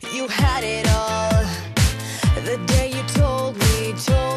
you had it all. The day you told me